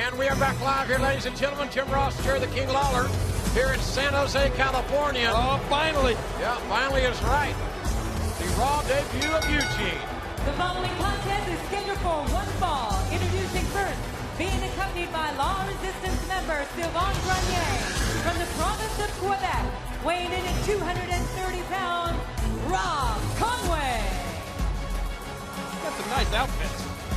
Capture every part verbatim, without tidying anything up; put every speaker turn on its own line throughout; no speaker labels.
And we are back live here, ladies and gentlemen. Tim Ross, Jerry the King Lawler, here in San Jose, California.
Oh, finally.
Yeah, finally is right. The Raw debut of Eugene.
The following contest is scheduled for one fall. Introducing first, being accompanied by Law Resistance member Sylvain Grenier from the province of Quebec, weighing in at two hundred thirty pounds, Rob Conway.
Got some nice outfits.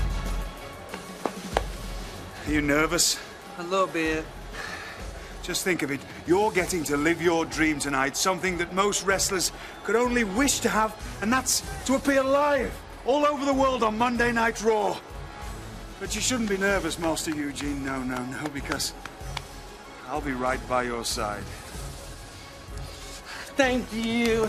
Are you nervous?
A little bit.
Just think of it. You're getting to live your dream tonight, something that most wrestlers could only wish to have, and that's to appear live all over the world on Monday Night Raw. But you shouldn't be nervous, Master Eugene. No, no, no, because I'll be right by your side.
Thank you.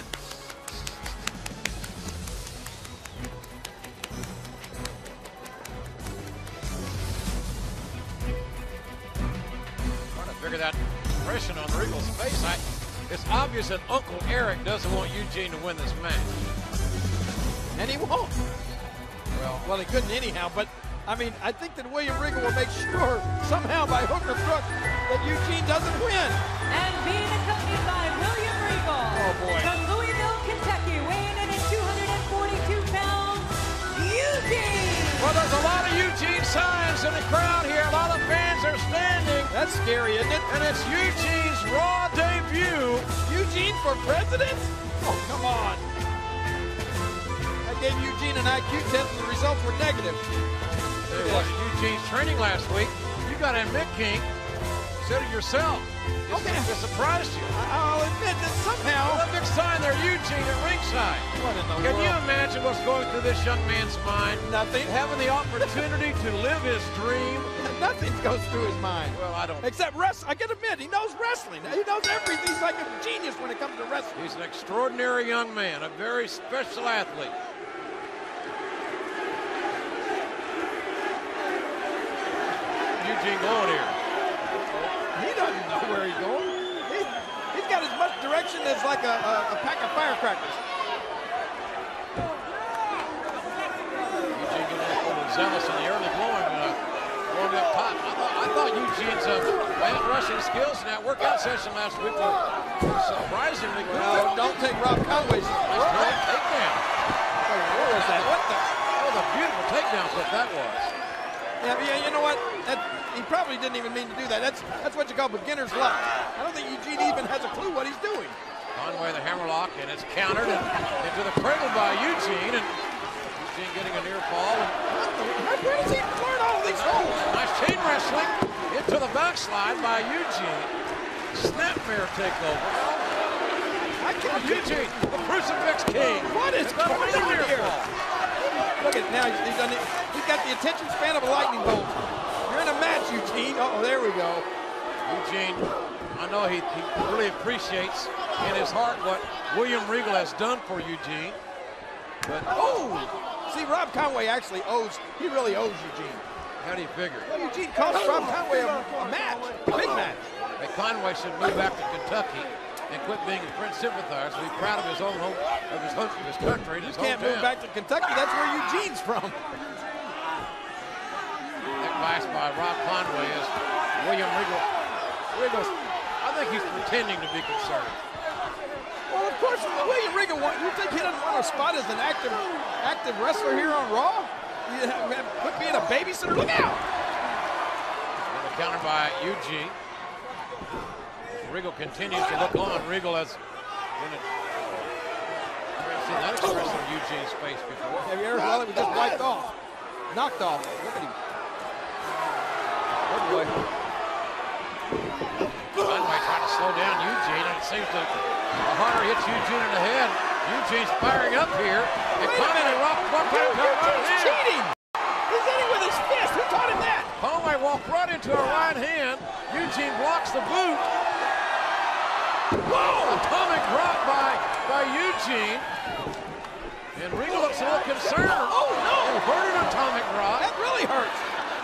Figure that impression on Regal's face. I, it's obvious that Uncle Eric doesn't want Eugene to win this match.
And he won't. Well, well, he couldn't anyhow, but I mean, I think that William Regal will make sure somehow by hook or crook that Eugene doesn't win.
And being accompanied by William Regal.
Oh, boy.
From Louisville, Kentucky, weighing in at two hundred forty-two pounds, Eugene.
Well, there's a lot of Eugene signs in the crowd here. A lot of fans are standing.
That's scary, isn't it?
And it's Eugene's Raw debut.
Eugene for president? Oh, come on. I gave Eugene an I Q test and the results were negative.
Tell you what, Eugene's training last week. You got to admit, King, said it yourself. It,
Okay.
it surprised you.
I'll admit that somehow.
Well, a big sign there, Eugene at ringside.
What in the
Can
world?
you imagine what's going through this young man's mind?
Nothing.
Having the opportunity to live his dream.
Nothing goes through his mind.
Well, I don't.
Except wrestling. I can admit, he knows wrestling. He knows everything. He's like a genius when it comes to wrestling.
He's an extraordinary young man, a very special athlete. Eugene going here.
He doesn't know where he's going. He, he's got as much direction as like a, a, a pack of firecrackers.
Eugene getting a little zealous in the early going, uh, going up top. I thought, I thought Eugene's uh, man rushing skills in that workout session last week were surprisingly good.
Well, don't take Rob Conway's.
Nice great takedown.
What was that? What the?
What a beautiful takedown clip that was.
Yeah, yeah, you know what? That, he probably didn't even mean to do that. That's that's what you call beginner's luck. I don't think Eugene even has a clue what he's doing.
Conway the hammerlock, and it's countered and into the cradle by Eugene, and Eugene getting a near fall. And
Where does he learn all these holds?
nice chain wrestling into the backslide by Eugene. Snapmare takeover.
I can't
Eugene, the Crucifix King.
What is
Got
going
another
on
near
here?
fall.
Look at now. He's, he's, done it. He's got the attention span of a lightning bolt. You're in a match, Eugene. Uh oh, there we go.
Eugene, I know he, he really appreciates in his heart what William Regal has done for Eugene. But
Oh! See, Rob Conway actually owes, he really owes Eugene.
how do you figure?
Well, Eugene cost Rob Conway a, a match, a big match.
Hey, Conway should move back to Kentucky and quit being a French sympathizer. So he's proud of his own home, of his, home, of his country, and
You
his
can't move
hometown.
back to Kentucky. That's where Eugene's from.
Advice by Rob Conway is William Regal. Regal's, I think he's pretending to be concerned.
Well, of course, William Regal, want- you think he doesn't want a spot as an active, active wrestler here on Raw? You have, have, quit being a babysitter. Look out!
And the counter by Eugene. Regal continues to look on. Regal has been a, I've seen that expression on Eugene's face before.
Have you ever thought it was just wiped off? Knocked off. Look at him. Oh boy.
Conway trying to slow down Eugene, and it seems that the harder he hits Eugene in the head, Eugene's firing up here. And
Wait a
Conway
minute.
walked walked right into a right
Eugene's
hand.
cheating! He's hitting with his fist. Who taught him that?
Conway walked right into a right hand. Eugene blocks the boot. Whoa! Atomic drop by, by Eugene. And Regal looks a little concerned.
Oh, no!
He heard an atomic drop.
That really hurts.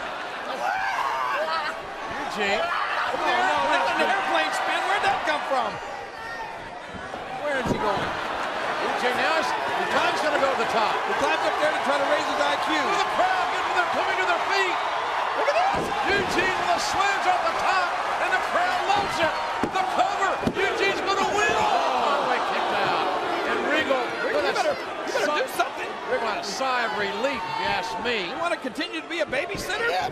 Eugene.
Oh, no, that's an airplane spin. Where'd that come from? Where is he going?
Eugene now is, the time's going to go to the top.
He climbs up there to try to raise his I Q.
Look at the crowd getting to their, coming to their feet.
Look at this!
Eugene sigh of relief, if you ask me.
You want to continue to be a babysitter? Yeah.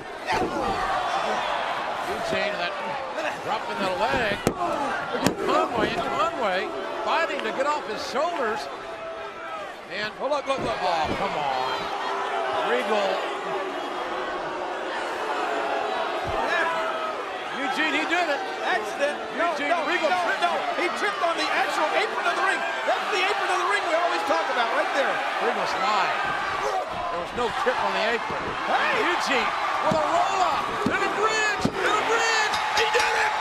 Eugene, that drop in the leg. Conway, Conway fighting to get off his shoulders. And
Oh, look, look, look.
oh, come on. Regal. Eugene, he did it.
Accident. No,
Eugene
no,
Regal
no,
tripped.
no. He tripped on the actual apron of the ring. That's the apron of the ring we always talk about right there.
Regal slide. There was no trip on the apron.
Hey!
Eugene with a roll-up and a bridge and a bridge. He did it.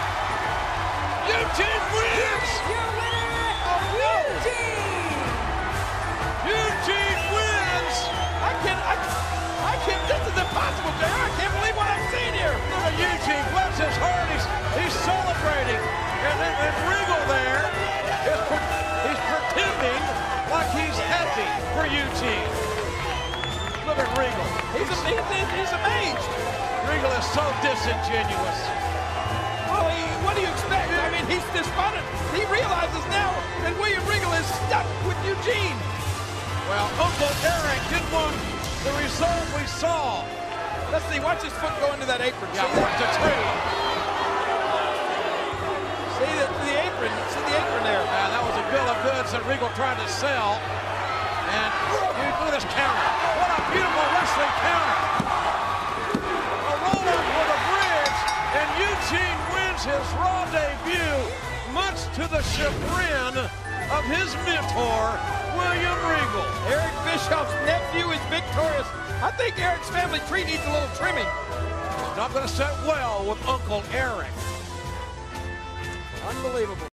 Eugene wins.
Your winner, Eugene.
Eugene wins.
I can't, I, I can't, this is impossible, J R. I can't believe what I'm seeing here.
Look at Eugene, bless his heart, he's, he's celebrating. And, and, and Regal there, is, he's pretending like he's happy for Eugene. Look at Regal.
He's, he's, he's amazed.
Regal is so disingenuous.
Well, he, what do you expect? I mean, he's despondent. He realizes now that William Regal is stuck with Eugene.
Well, Uncle Eric did want the result we saw.
Let's see, watch his foot go into that apron.
Yeah,
See
one to two.
See the, the apron, see the apron there.
Yeah, that was a bill of goods that Regal tried to sell. And you look at this counter. What a beautiful wrestling counter. A roll-up with a bridge, and Eugene wins his Raw debut, much to the chagrin of his mentor, William Regal.
Eric Bischoff's nephew is victorious. I think Eric's family tree needs a little trimming.
Not going to set well with Uncle Eric.
Unbelievable.